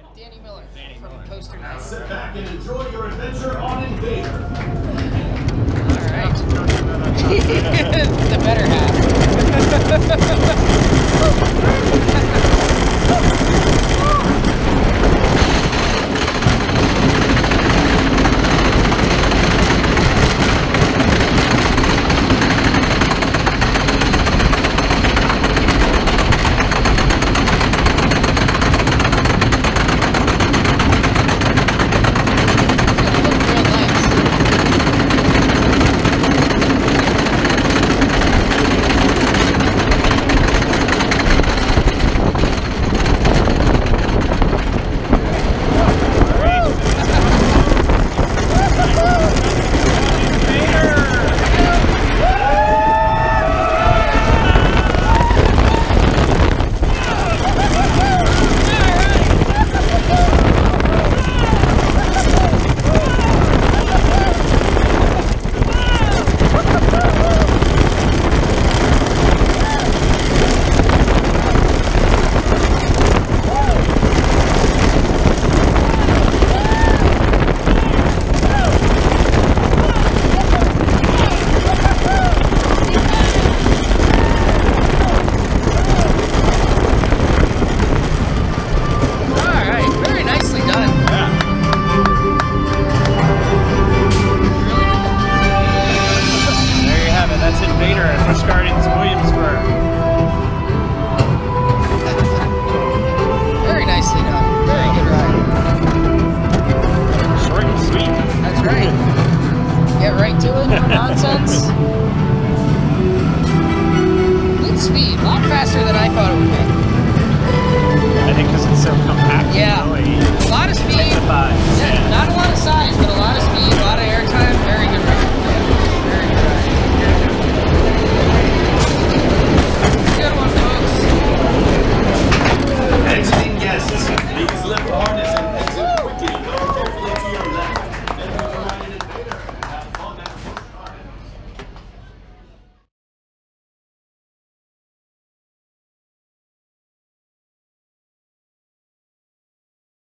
from COASTER-net. Now sit back and enjoy your adventure on InvadR. All right. The better half. That's InvadR at Busch Gardens Williamsburg. Very nicely done. Very good ride. Short and sweet. That's right. Get right to it, no nonsense. Good speed. A lot faster than I thought it would be. I think because it's so compact. Yeah.